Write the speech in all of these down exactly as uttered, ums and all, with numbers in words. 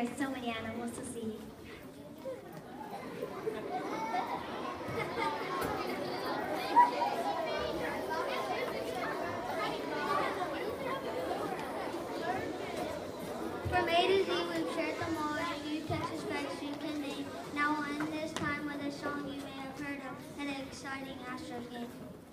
are so many animals to see. From A to Z, we've shared them all, and you Texas facts you can name. Now we'll end this time with a song you may have heard of, an exciting Astros game.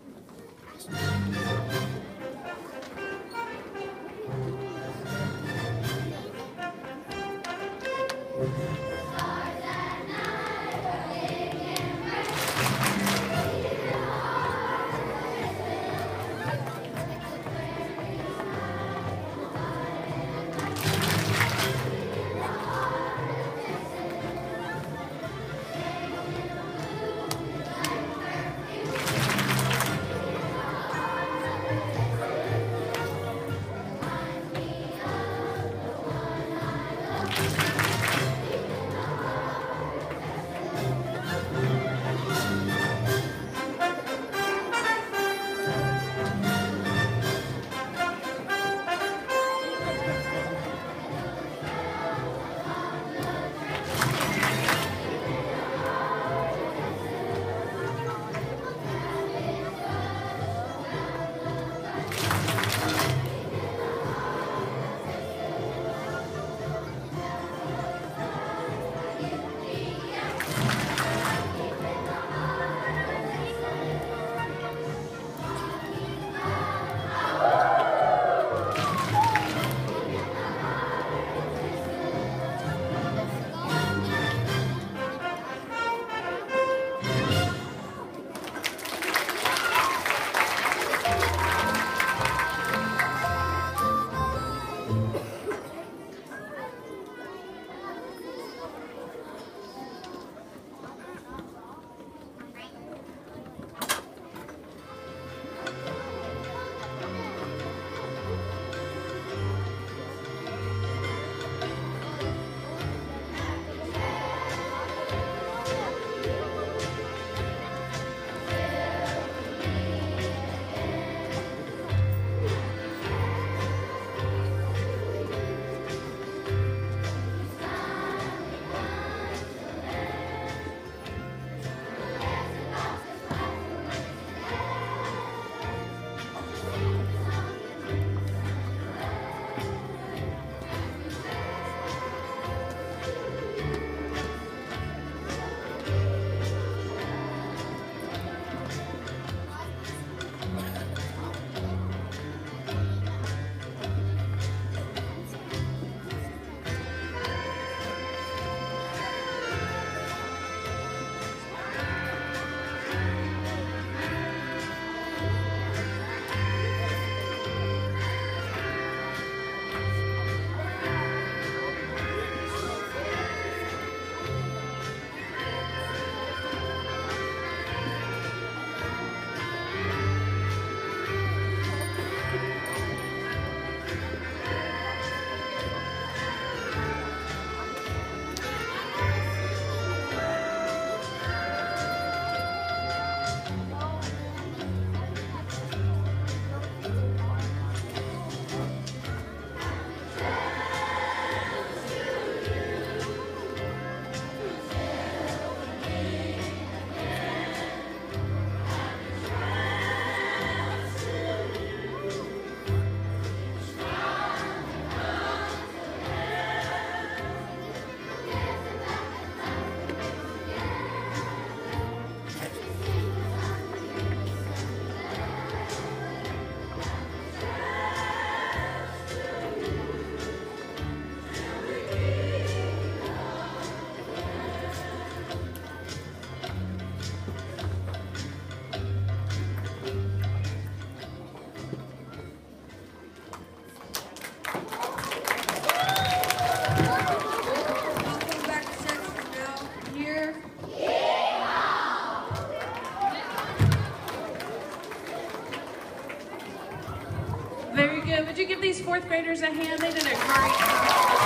Would you give these fourth graders a hand? They did a great job.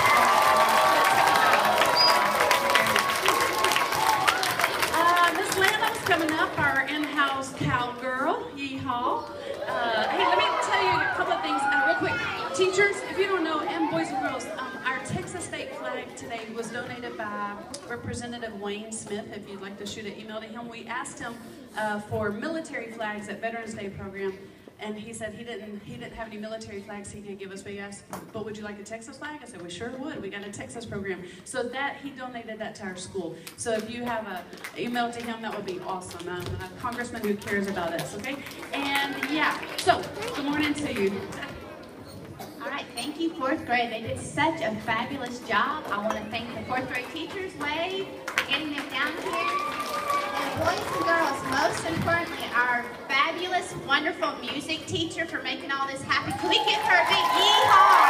Uh, Miss Lanham's coming up, our in-house cowgirl. Yeehaw. Uh, hey, let me tell you a couple of things uh, real quick. Teachers, if you don't know, and boys and girls, um, our Texas state flag flag today was donated by Representative Wayne Smith. If you'd like to shoot an email to him, we asked him uh, for military flags at Veterans Day program, and he said he didn't he didn't have any military flags he could give us. We asked, but would you like a Texas flag? I said, we sure would. We got a Texas program. So that he donated that to our school. So if you have an email to him, that would be awesome. Um, a congressman who cares about us, okay? And yeah, so good morning to you. All right, thank you, fourth grade. They did such a fabulous job. I want to thank the fourth grade teachers, Wade, for getting them down here. And boys and girls, most importantly, our fabulous, wonderful music teacher for making all this happen. Can we give her a big yee-haw?